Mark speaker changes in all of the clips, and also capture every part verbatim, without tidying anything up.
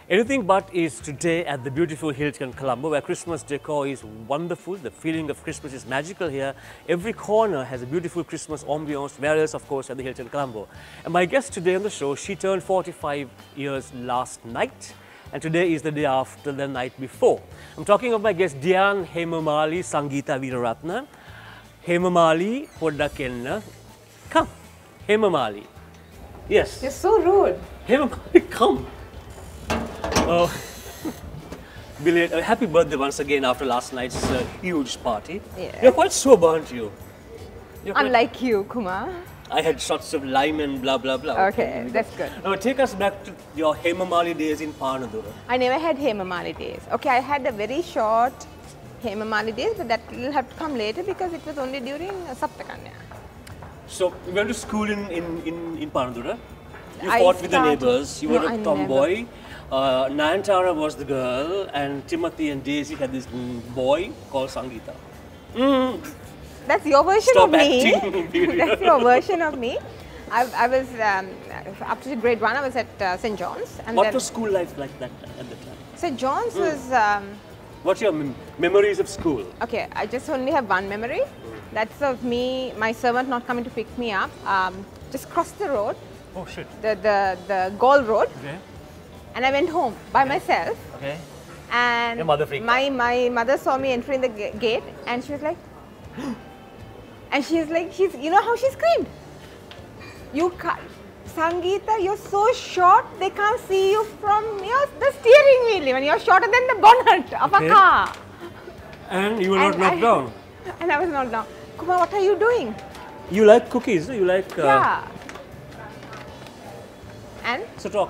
Speaker 1: Anything but is today at the beautiful Hilton Colombo, where Christmas decor is wonderful. The feeling of Christmas is magical here. Every corner has a beautiful Christmas ambiance, whereas of course at the Hilton Colombo. And my guest today on the show, she turned forty-five years last night, and today is the day after the night before. I'm talking of my guest Dian Hemamali Sangeetha Weeraratne. Hemamali, poddak enna. Come, Hemamali. Yes.
Speaker 2: You're so rude.
Speaker 1: Hemamali, come. Oh, belated, uh, happy birthday once again after last night's uh, huge party.
Speaker 2: Yeah.
Speaker 1: You're quite sober, aren't you? You're
Speaker 2: I'm like you, Kumar.
Speaker 1: I had shots of lime and blah blah blah.
Speaker 2: Okay, that's good.
Speaker 1: Now take us back to your Hemamali days in Panadura.
Speaker 2: I never had Hemamali days. Okay, I had a very short Hemamali days, but that will have to come later because it was only during uh, Saptakanya.
Speaker 1: So you went to school in in in, in Panadura. You
Speaker 2: I
Speaker 1: fought with the
Speaker 2: started-
Speaker 1: neighbors. You
Speaker 2: No,
Speaker 1: were a
Speaker 2: I
Speaker 1: tomboy. Uh, Nayantara was the girl, and Timothy and Daisy had this mm, boy called Sangeetha. Mm.
Speaker 2: That's your version
Speaker 1: Stop
Speaker 2: of me.
Speaker 1: acting.
Speaker 2: That's your version of me. I, I was um, up to grade one. I was at uh, Saint John's, and
Speaker 1: What
Speaker 2: then
Speaker 1: was school life like that at the time?
Speaker 2: Saint John's was. Um,
Speaker 1: What's your mem memories of school?
Speaker 2: okay, I just only have one memory. That's of me, my servant not coming to pick me up. Um, just crossed the road,
Speaker 1: Oh shit.
Speaker 2: the the the Gaul Road,
Speaker 1: Okay.
Speaker 2: and I went home by myself.
Speaker 1: Okay.
Speaker 2: And
Speaker 1: Your mother freaked
Speaker 2: my my mother saw me entering the ga- gate, and she was like, and she's like, she's you know how she screamed. You can't, Sangeetha, you're so short, they can't see you from your the steering wheel. Even you're shorter than the bonnet of
Speaker 1: Okay.
Speaker 2: a car.
Speaker 1: And you were not
Speaker 2: And
Speaker 1: knocked
Speaker 2: I-
Speaker 1: down.
Speaker 2: And I was not down. Kumar, what are you doing?
Speaker 1: You like cookies? You like? Uh,
Speaker 2: Yeah. And
Speaker 1: So talk.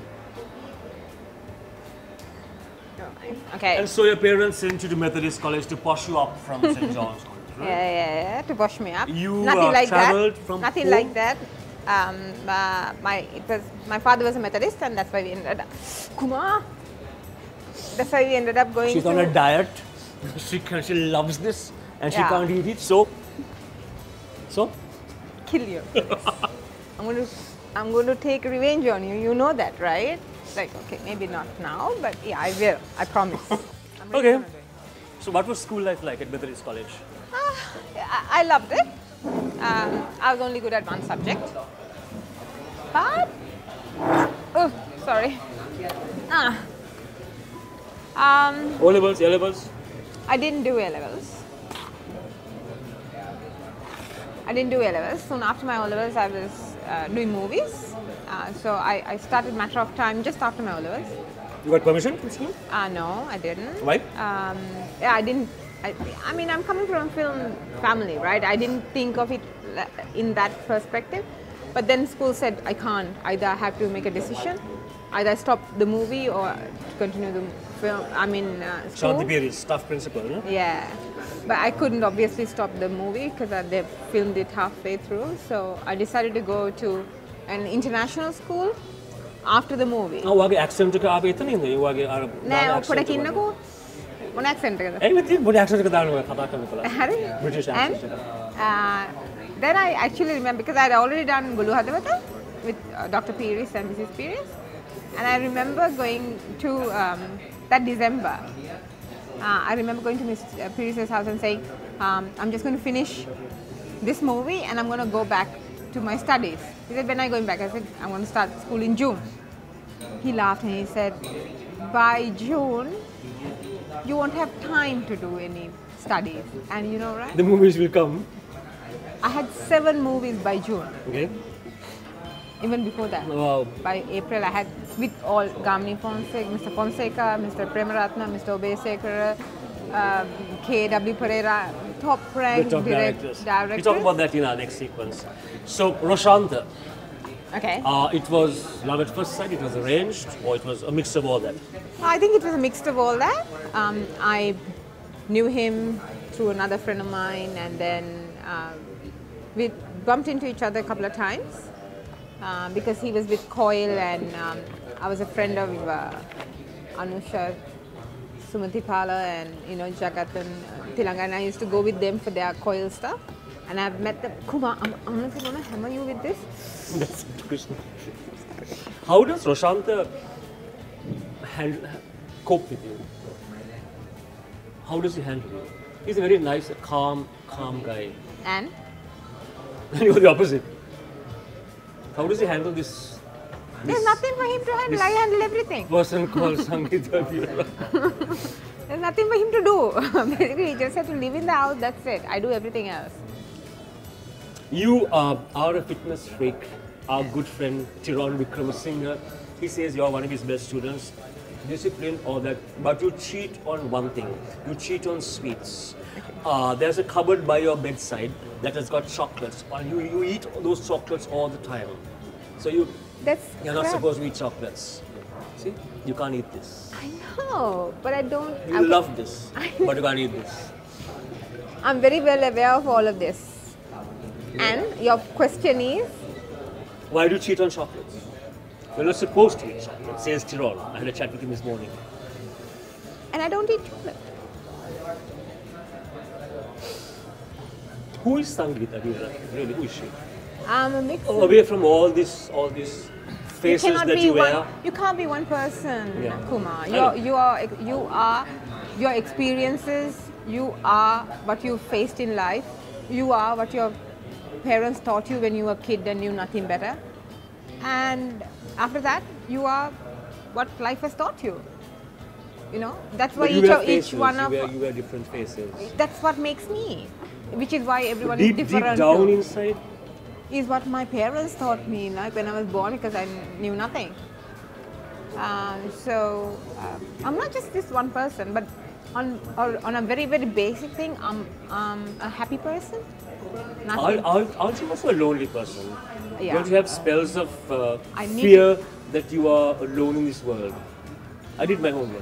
Speaker 2: okay.
Speaker 1: And so your parents sent you to Methodist College to push you up from Saint John's College, right?
Speaker 2: Yeah, yeah, yeah, to wash me up.
Speaker 1: You,
Speaker 2: Nothing
Speaker 1: uh,
Speaker 2: like
Speaker 1: travelled
Speaker 2: that.
Speaker 1: from
Speaker 2: Nothing
Speaker 1: home?
Speaker 2: like that. Um, uh, my it was my father was a Methodist, and that's why we ended up. Kumar. That's why we ended up going.
Speaker 1: She's
Speaker 2: to,
Speaker 1: on a diet. She can, she loves this, and she
Speaker 2: Yeah.
Speaker 1: can't eat it. So, so
Speaker 2: kill you. I'm going to I'm going to take revenge on you. You know that, right? Like, okay, maybe not now, but yeah, I will. I promise. I'm really
Speaker 1: okay.
Speaker 2: gonna do it.
Speaker 1: So what was school life like at Methodist College?
Speaker 2: Ah, I, I loved it. Um, I was only good at one subject. But, oh, sorry. Ah. Um,
Speaker 1: O levels, A levels.
Speaker 2: I didn't do A levels. I didn't do A levels. Soon after my O levels, I was uh, doing movies. Uh, so I, I started matter of time just after my O levels.
Speaker 1: You got permission from school?
Speaker 2: Uh, no, I didn't.
Speaker 1: Why?
Speaker 2: Um, yeah, I didn't. I, I mean, I'm coming from a film family, right? I didn't think of it in that perspective. But then school said I can't. Either I have to make a decision, either I stop the movie or continue the film. I mean, uh, school.
Speaker 1: Shanti Piri's tough principle, no?
Speaker 2: Yeah, but I couldn't obviously stop the movie because uh, they filmed it halfway through. So I decided to go to an international school after the movie.
Speaker 1: Oh, wage accent එක ආවේ එතනින්ද? ඒ වගේ අර
Speaker 2: නෑ පොඩක් ඉන්නකෝ මොන accent එකද?
Speaker 1: ඒ විදිහට පොඩි accent එක දාන්න ඔය කතා කරනකොට.
Speaker 2: හරි.
Speaker 1: British
Speaker 2: And
Speaker 1: accent එක.
Speaker 2: uh, then I actually remember because I had already done Gulu Hadawata with uh, Doctor Piris and Missus Piris, and I remember going to um, that December. Uh, I remember going to Missus Piris' house and saying, um, "I'm just going to finish this movie and I'm going to go back to my studies." He said, "When are you going back?" I said, "I'm going to start school in June." He laughed and he said, "By June, you won't have time to do any studies." And you know, right?
Speaker 1: The movies will come.
Speaker 2: I had seven movies by June.
Speaker 1: Okay.
Speaker 2: Even before that.
Speaker 1: Wow.
Speaker 2: By April, I had with all Gamni Fonseca, Mister Fonseca, Mister Premaratne, Mister Obesekara, uh, K W Pereira, top
Speaker 1: The
Speaker 2: ranked
Speaker 1: top
Speaker 2: direct,
Speaker 1: directors.
Speaker 2: directors.
Speaker 1: We talk about that in our next sequence. So, Roshanta,
Speaker 2: Okay.
Speaker 1: uh, it was love at first sight, it was arranged, or it was a mix of all that?
Speaker 2: I think it was a mix of all that. Um, I knew him through another friend of mine, and then um, we bumped into each other a couple of times uh, because he was with Coil, and um, I was a friend of uh, Anusha, Sumatipala, and you know Jagat and uh, Tilanga. I used to go with them for their Coil stuff, and I've met them. Kumar, I'm honestly gonna hammer you with this.
Speaker 1: That's Krishna. How does Roshanta handle, cope with you? How does he handle you? He's a very nice, calm, calm guy.
Speaker 2: And?
Speaker 1: And you're the opposite. How does he handle this?
Speaker 2: There's
Speaker 1: this
Speaker 2: nothing for him to handle. I handle everything.
Speaker 1: person called Sangeetha Weeraratne.
Speaker 2: There's nothing for him to do. Basically, he just has to live in the house. That's it. I do everything else.
Speaker 1: You uh, are a fitness freak. Our good friend Tiron Vikramasinghe, he says you're one of his best students. Discipline, all that, but you cheat on one thing. You cheat on sweets. Uh, there's a cupboard by your bedside that has got chocolates, and you, you eat those chocolates all the time. So you,
Speaker 2: That's
Speaker 1: you're not
Speaker 2: crap.
Speaker 1: supposed to eat chocolates. See, you can't eat this.
Speaker 2: I know, but I don't.
Speaker 1: You
Speaker 2: okay.
Speaker 1: love this, but you can't eat this.
Speaker 2: I'm very well aware of all of this. And your question is?
Speaker 1: Why do you cheat on chocolates? You're not supposed to eat chocolate, says Tiron. I had a chat with him this morning.
Speaker 2: And I don't eat chocolate.
Speaker 1: Who is Sangeetha Weeraratne? Really, who is she?
Speaker 2: I'm a mix.
Speaker 1: Oh, away from all this, all these faces
Speaker 2: you cannot
Speaker 1: that
Speaker 2: be
Speaker 1: you wear.
Speaker 2: one, you can't be one person,
Speaker 1: Yeah.
Speaker 2: Kumar.
Speaker 1: I
Speaker 2: You're,
Speaker 1: know.
Speaker 2: you are you are your experiences. You are what you faced in life. You are what your parents taught you when you were a kid and knew nothing better. And after that, you are what life has taught you. You know, that's why
Speaker 1: But you
Speaker 2: each,
Speaker 1: wear
Speaker 2: of,
Speaker 1: faces,
Speaker 2: each one
Speaker 1: you
Speaker 2: of
Speaker 1: wear, you wear different faces.
Speaker 2: that's what makes me, which is why everyone
Speaker 1: Deep,
Speaker 2: is
Speaker 1: deep
Speaker 2: different.
Speaker 1: down
Speaker 2: too.
Speaker 1: inside,
Speaker 2: Is what my parents taught me, like when I was born, because I knew nothing. Uh, so um, I'm not just this one person, but on or on a very very basic thing, I'm um, a happy person. Nothing.
Speaker 1: aren't, aren't, aren't you also a lonely person?
Speaker 2: Yeah.
Speaker 1: Don't you have spells of uh,
Speaker 2: I need
Speaker 1: fear that you are alone in this world? I did my homework.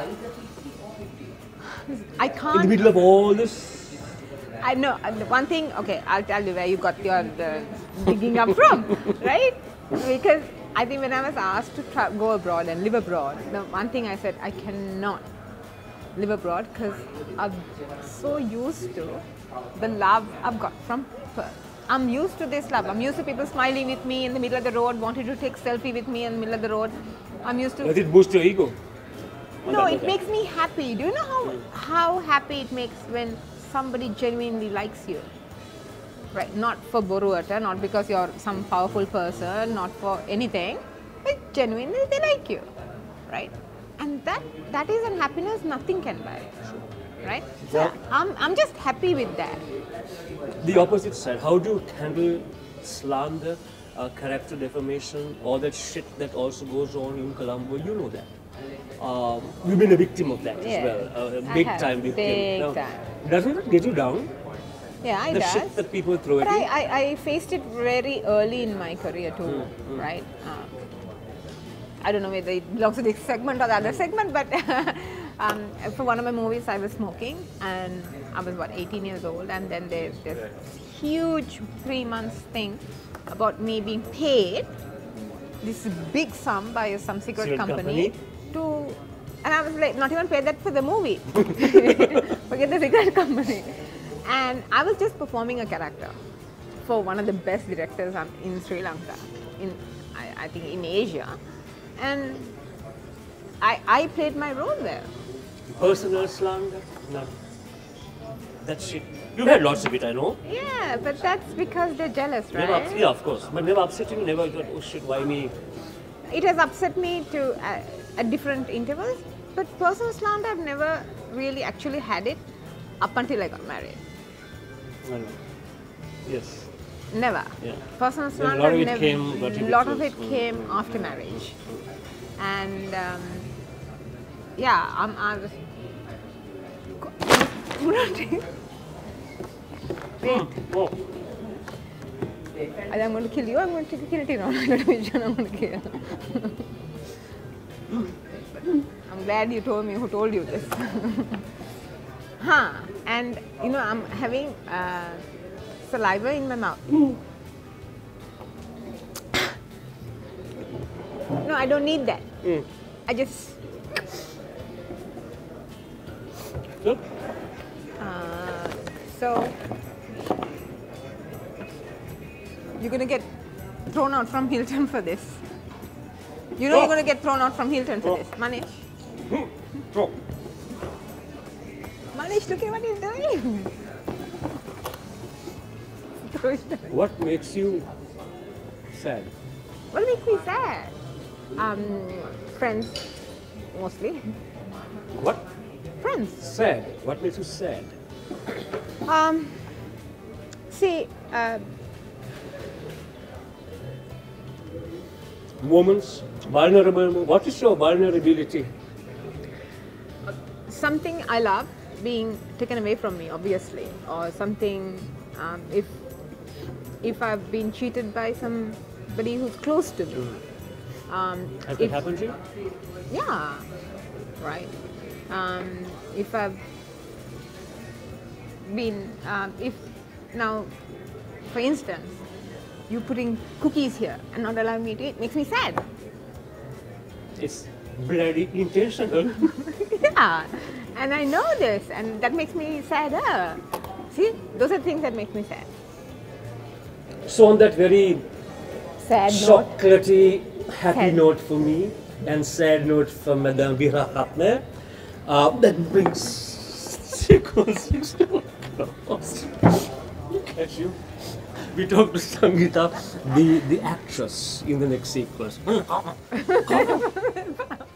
Speaker 2: I
Speaker 1: In the
Speaker 2: can't.
Speaker 1: middle of all this,
Speaker 2: I know uh, the one thing. Okay, I'll tell you where you got your the digging up from, right? Because I think when I was asked to tra- go abroad and live abroad, the one thing I said, I cannot live abroad because I'm so used to the love I've got from people. I'm used to this love. I'm used to people smiling with me in the middle of the road, wanting to take selfie with me in the middle of the road. I'm used to.
Speaker 1: does it boost your ego?
Speaker 2: No, it makes me happy. Do you know how how happy it makes when somebody genuinely likes you? Right, not for Boruata, not because you're some powerful person, not for anything, but genuinely they like you, right? And that that is a happiness nothing can buy, right? So
Speaker 1: Yeah.
Speaker 2: I'm I'm just happy with that.
Speaker 1: The opposite side, how do you handle slander, uh, character defamation, all that shit that also goes on in Colombo? You know that. Um, you've been a victim of that
Speaker 2: Yeah.
Speaker 1: as well, uh, a
Speaker 2: I
Speaker 1: big
Speaker 2: have,
Speaker 1: time victim.
Speaker 2: big
Speaker 1: Now,
Speaker 2: time.
Speaker 1: Doesn't it get you down?
Speaker 2: Yeah, I
Speaker 1: The
Speaker 2: does.
Speaker 1: shit that people throw
Speaker 2: But
Speaker 1: at
Speaker 2: I,
Speaker 1: you?
Speaker 2: I, I faced it very early in my career too, right? Um, I don't know whether it belongs to this segment or the other segment, but um, for one of my movies I was smoking and I was what, eighteen years old, and then there's this huge three months thing about me being paid this big sum by some cigarette
Speaker 1: Cigarette
Speaker 2: company,
Speaker 1: company?
Speaker 2: to, and I was like, not even paid that for the movie, forget the cigarette company. And I was just performing a character for one of the best directors um, in Sri Lanka, in I, I think in Asia, and I, I played my role there.
Speaker 1: Personal slander? No. That shit. You've had lots of it, I know.
Speaker 2: Yeah, but that's because they're jealous,
Speaker 1: Never ups-
Speaker 2: right?
Speaker 1: yeah, of course. But never upset you, never thought, oh shit, why me?
Speaker 2: It has upset me to uh, at different intervals, but personal slander I've never really actually had it up until I got married.
Speaker 1: I know. Yes.
Speaker 2: Never.
Speaker 1: Yeah.
Speaker 2: Personal
Speaker 1: Then a
Speaker 2: slander.
Speaker 1: lot of it
Speaker 2: never,
Speaker 1: came, got you
Speaker 2: lot of
Speaker 1: close.
Speaker 2: it
Speaker 1: Mm.
Speaker 2: came after marriage, and um, yeah, I'm. I was. Wait,
Speaker 1: Oh,
Speaker 2: I'm going to kill you. I'm going to kill Tino. I'm going to which one I'm going to kill. I'm glad you told me who told you this. Huh? And you know, I'm having uh, saliva in my mouth. No, I don't need that.
Speaker 1: Mm.
Speaker 2: I just.
Speaker 1: Look.
Speaker 2: Uh, so you're gonna get thrown out from Hilton for this. You know you're going to get thrown out from Hilton for this. Manish.
Speaker 1: Oh.
Speaker 2: Manish, look at what he's doing.
Speaker 1: What makes you sad?
Speaker 2: What makes me sad? Um, friends, mostly.
Speaker 1: What?
Speaker 2: Friends.
Speaker 1: Sad. What makes you sad?
Speaker 2: Um, see, uh,
Speaker 1: Moments, vulnerable. What is your vulnerability?
Speaker 2: something I love being taken away from me, obviously, or something. Um, if if I've been cheated by somebody who's close to me. Um,
Speaker 1: Has
Speaker 2: if,
Speaker 1: that happened to you?
Speaker 2: Yeah, right. Um, if I've been, um, if now, for instance, you putting cookies here and not allowing me to eat makes me sad.
Speaker 1: It's bloody intentional.
Speaker 2: Yeah, and I know this, and that makes me sadder. See, those are things that make me sad.
Speaker 1: So on that very
Speaker 2: Sad note.
Speaker 1: chocolatey, happy
Speaker 2: Sad.
Speaker 1: note for me and sad note for Madame Weeraratne, uh, that brings sequences to a close. Look at you. We talk to Sangeetha, the, the actress, in the next sequence.